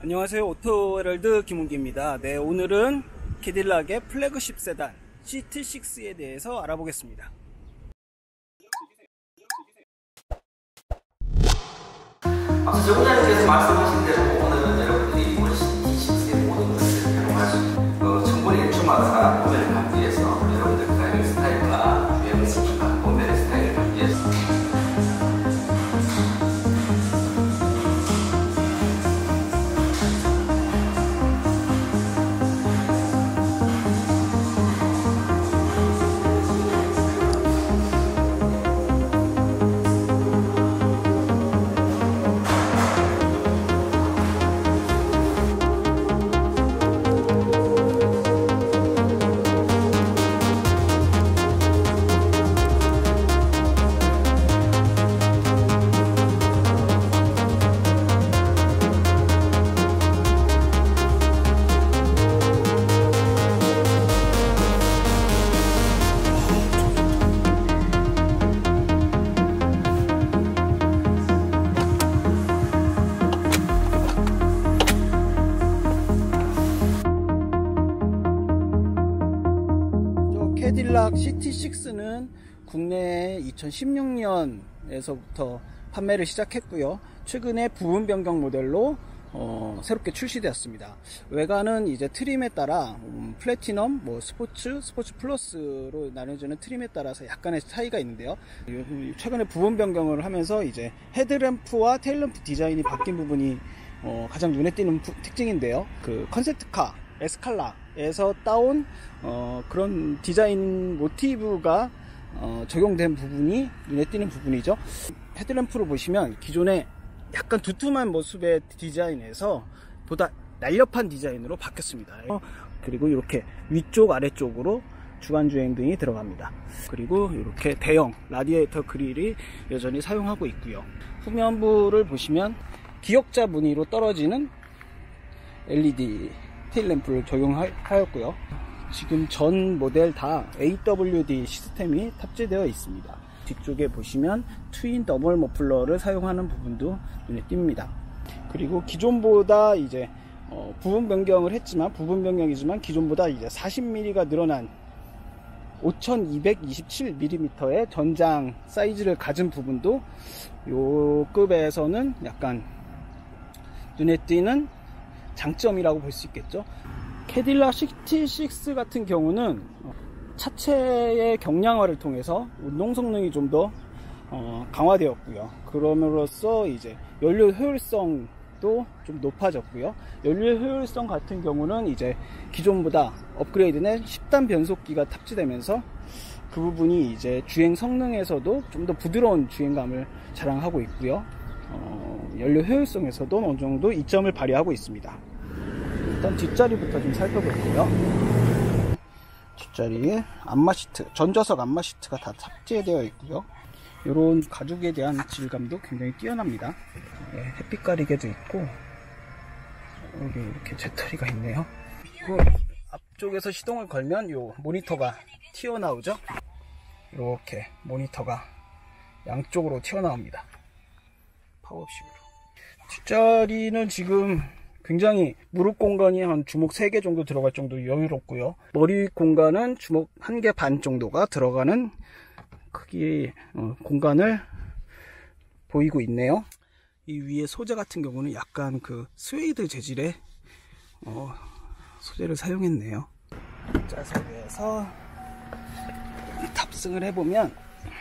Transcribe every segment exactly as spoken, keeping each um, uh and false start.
안녕하세요. 오토헤럴드 김은기입니다. 네, 오늘은 캐딜락의 플래그십 세단 씨티식스에 대해서 알아보겠습니다. 앞서 정부장님께서 말씀하신 대로 오늘은 여러분들이 이번 씨티식스의 모든 것을 활용할 수 있는 어, 정보의 일주마다 모델을 갖기 위해서 여러분들 드라이빙 스타일과 주행 스킬과 모델의 스타일을 갖기 위해서 캐딜락 씨티식스는 국내에 이천십육 년에서부터 판매를 시작했고요. 최근에 부분 변경 모델로 어, 새롭게 출시되었습니다. 외관은 이제 트림에 따라 음, 플래티넘, 뭐 스포츠, 스포츠 플러스로 나눠지는 트림에 따라서 약간의 차이가 있는데요. 최근에 부분 변경을 하면서 이제 헤드램프와 테일램프 디자인이 바뀐 부분이 어, 가장 눈에 띄는 부, 특징인데요. 그 컨셉트카 에스칼라에서 따온 어, 그런 디자인 모티브가 어, 적용된 부분이 눈에 띄는 부분이죠. 헤드램프를 보시면 기존에 약간 두툼한 모습의 디자인에서 보다 날렵한 디자인으로 바뀌었습니다. 어, 그리고 이렇게 위쪽 아래쪽으로 주간주행 등이 들어갑니다. 그리고 이렇게 대형 라디에이터 그릴이 여전히 사용하고 있고요. 후면부를 보시면 기역자 무늬로 떨어지는 엘이디 테일램프를 적용하였고요. 지금 전 모델 다 에이더블유디 시스템이 탑재되어 있습니다. 뒤쪽에 보시면 트윈 더블 머플러를 사용하는 부분도 눈에 띄입니다. 그리고 기존보다 이제 어 부분 변경을 했지만 부분 변경이지만 기존보다 이제 사십 밀리미터가 늘어난 오천이백이십칠 밀리미터의 전장 사이즈를 가진 부분도 요 급에서는 약간 눈에 띄는 장점이라고 볼 수 있겠죠. 캐딜락 씨티식스 같은 경우는 차체의 경량화를 통해서 운동 성능이 좀 더 어, 강화되었고요. 그럼으로써 이제 연료 효율성도 좀 높아졌고요. 연료 효율성 같은 경우는 이제 기존보다 업그레이드된 십 단 변속기가 탑재되면서 그 부분이 이제 주행 성능에서도 좀 더 부드러운 주행감을 자랑하고 있고요. 어, 연료 효율성에서도 어느 정도 이점을 발휘하고 있습니다. 일단 뒷자리부터 좀 살펴볼게요. 뒷자리에 안마시트, 전좌석 안마시트가 다 탑재되어 있고요. 이런 가죽에 대한 질감도 굉장히 뛰어납니다. 네, 햇빛 가리개도 있고 여기 이렇게 재터리가 있네요. 그리고 앞쪽에서 시동을 걸면 요 모니터가 튀어나오죠. 이렇게 모니터가 양쪽으로 튀어나옵니다. 파워식으로. 뒷자리는 지금 굉장히 무릎 공간이 한 주먹 세 개 정도 들어갈 정도로 여유롭고요. 머리 공간은 주먹 한 개 반 정도가 들어가는 크기의 어, 공간을 보이고 있네요. 이 위에 소재 같은 경우는 약간 그 스웨이드 재질의 어, 소재를 사용했네요. 좌석에서 탑승을 해보면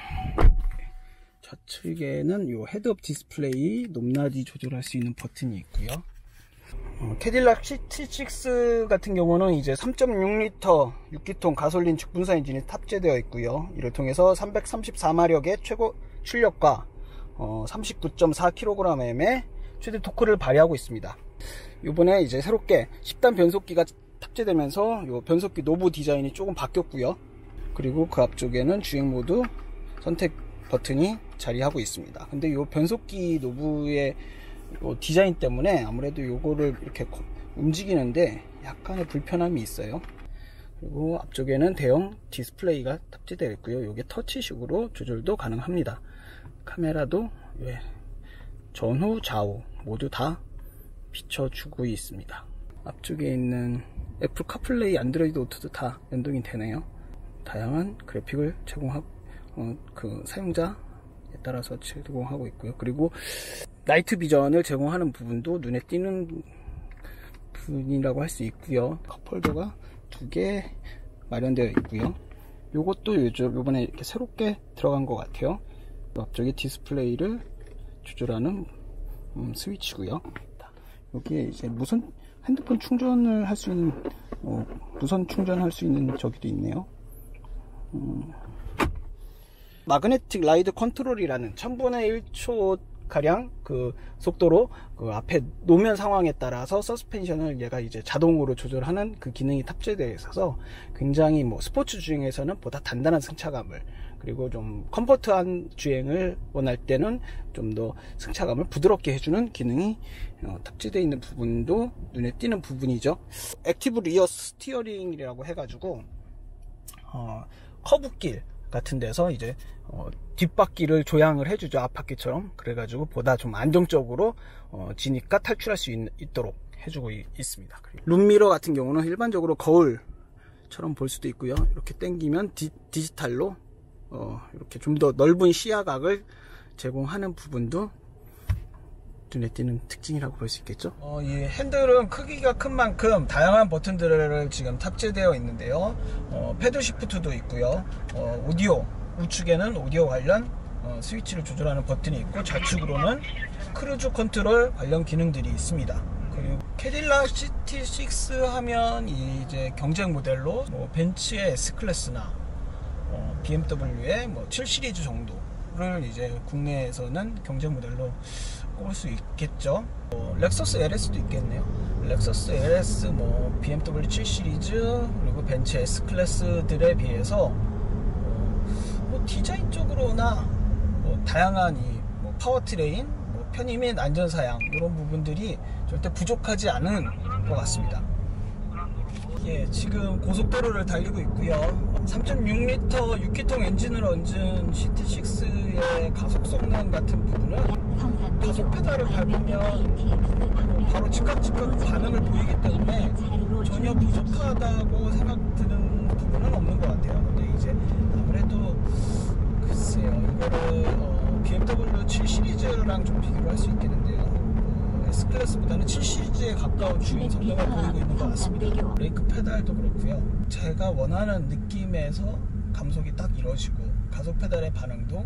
좌측에는 요 헤드업 디스플레이 높낮이 조절할 수 있는 버튼이 있고요. 어, 캐딜락 씨티식스 같은 경우는 이제 삼 점 육 리터 육 기통 가솔린 직분사 엔진이 탑재되어 있고요. 이를 통해서 삼백삼십사 마력의 최고 출력과 어, 삼십구 점 사 킬로그램의 최대 토크를 발휘하고 있습니다. 이번에 이제 새롭게 십 단 변속기가 탑재되면서 요 변속기 노브 디자인이 조금 바뀌었고요. 그리고 그 앞쪽에는 주행 모드 선택 버튼이 자리하고 있습니다. 근데 이 변속기 노브의 디자인 때문에 아무래도 요거를 이렇게 움직이는데 약간의 불편함이 있어요. 그리고 앞쪽에는 대형 디스플레이가 탑재되어 있고요. 이게 터치식으로 조절도 가능합니다. 카메라도 예, 전후 좌우 모두 다 비춰주고 있습니다. 앞쪽에 있는 애플 카플레이, 안드로이드 오토도 다 연동이 되네요. 다양한 그래픽을 제공하고 어, 그 사용자에 따라서 제공하고 있고요. 그리고 나이트 비전을 제공하는 부분도 눈에 띄는 부분이라고 할 수 있고요. 컵홀더가 두 개 마련되어 있고요. 요것도 요즘 요번에 이렇게 새롭게 들어간 것 같아요. 앞쪽에 디스플레이를 조절하는 음, 스위치고요. 여기에 이제 무선 핸드폰 충전을 할 수 있는 어, 무선 충전할 수 있는 저기도 있네요. 음, 마그네틱 라이드 컨트롤이라는 천분의 일 초 가량 그 속도로 그 앞에 노면 상황에 따라서 서스펜션을 얘가 이제 자동으로 조절하는 그 기능이 탑재되어 있어서 굉장히 뭐 스포츠 주행에서는 보다 단단한 승차감을, 그리고 좀 컴포트한 주행을 원할 때는 좀 더 승차감을 부드럽게 해주는 기능이 어, 탑재되어 있는 부분도 눈에 띄는 부분이죠. 액티브 리어 스티어링이라고 해가지고 어, 커브길 같은 데서 이제 어, 뒷바퀴를 조향을 해주죠. 앞바퀴처럼. 그래가지고 보다 좀 안정적으로 어, 지니까 탈출할 수 있, 있도록 해주고 이, 있습니다. 룸미러 같은 경우는 일반적으로 거울처럼 볼 수도 있고요. 이렇게 당기면 디, 디지털로 어, 이렇게 좀 더 넓은 시야각을 제공하는 부분도 눈에 띄는 특징이라고 볼 수 있겠죠. 어, 이 핸들은 크기가 큰 만큼 다양한 버튼들을 지금 탑재되어 있는데요. 어, 패드 시프트도 있고요. 어, 오디오, 우측에는 오디오 관련 어, 스위치를 조절하는 버튼이 있고, 좌측으로는 크루즈 컨트롤 관련 기능들이 있습니다. 그리고 캐딜락 씨티 식스 하면 이제 경쟁 모델로 뭐 벤츠의 S클래스나 어, 비엠더블유의 뭐 칠 시리즈 정도를 이제 국내에서는 경쟁 모델로 꼽을 수 있겠죠. 어, 렉서스 엘에스도 있겠네요. 렉서스 엘에스, 뭐 비엠더블유 칠 시리즈, 그리고 벤츠 S클래스들에 비해서 어, 뭐 디자인적으로나 뭐 다양한 이 뭐 파워트레인, 뭐 편의 및 안전사양 이런 부분들이 절대 부족하지 않은 것 같습니다. 예, 지금 고속도로를 달리고 있고요. 삼 점 육 리터 육 기통 엔진을 얹은 씨티 식스의 가속 성능 같은 부분은 가속 페달을 밟으면 바로 즉각 즉각 반응을 보이기 때문에 전혀 부족하다고 생각드는 부분은 없는 것 같아요. 근데 이제 아무래도 글쎄요, 이거를 어, 비엠더블유 칠 시리즈랑 좀 비교를 할 수 있겠는데요. S클래스보다는 칠 시리즈에 가까운 주행 성능을 보이고 있는 것 같습니다. 브레이크 페달도 그렇고요. 제가 원하는 느낌에서 감속이 딱 이루어지고, 가속 페달의 반응도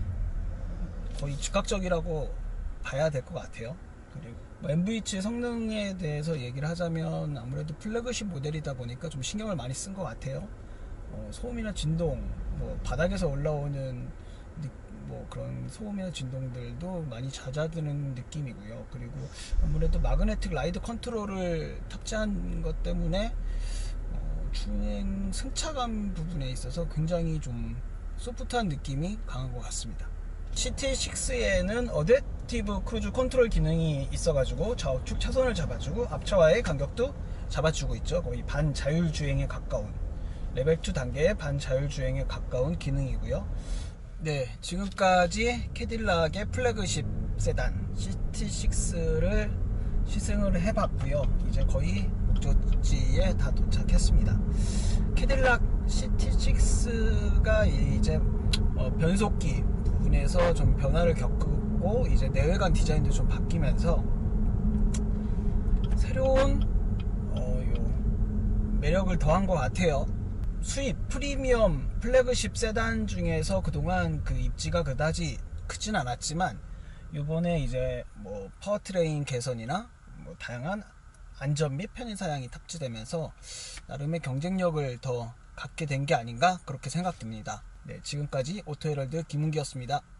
거의 즉각적이라고 봐야 될 것 같아요. 그리고 엠브이치 성능에 대해서 얘기를 하자면 아무래도 플래그십 모델이다 보니까 좀 신경을 많이 쓴 것 같아요. 어, 소음이나 진동, 뭐 바닥에서 올라오는 뭐 그런 소음이나 진동들도 많이 잦아드는 느낌이고요. 그리고 아무래도 마그네틱 라이드 컨트롤을 탑재한 것 때문에 어, 주행 승차감 부분에 있어서 굉장히 좀 소프트한 느낌이 강한 것 같습니다. 씨티 식스에는 어댑티브 크루즈 컨트롤 기능이 있어가지고 좌우측 차선을 잡아주고 앞차와의 간격도 잡아주고 있죠. 거의 반자율주행에 가까운, 레벨 투 단계의 반자율주행에 가까운 기능이고요. 네, 지금까지 캐딜락의 플래그십 세단 씨티 식스를 시승을 해봤고요. 이제 거의 목적지에 다 도착했습니다. 캐딜락 씨티 식스가 이제 어, 변속기 부분에서 좀 변화를 겪고 이제 내외관 디자인도 좀 바뀌면서 새로운 어, 요 매력을 더한 것 같아요. 수입 프리미엄 플래그십 세단 중에서 그동안 그 입지가 그다지 크진 않았지만, 이번에 이제 뭐 파워트레인 개선이나 뭐 다양한 안전 및 편의 사양이 탑재되면서 나름의 경쟁력을 더 갖게 된 게 아닌가 그렇게 생각됩니다. 네, 지금까지 오토헤럴드 김은기였습니다.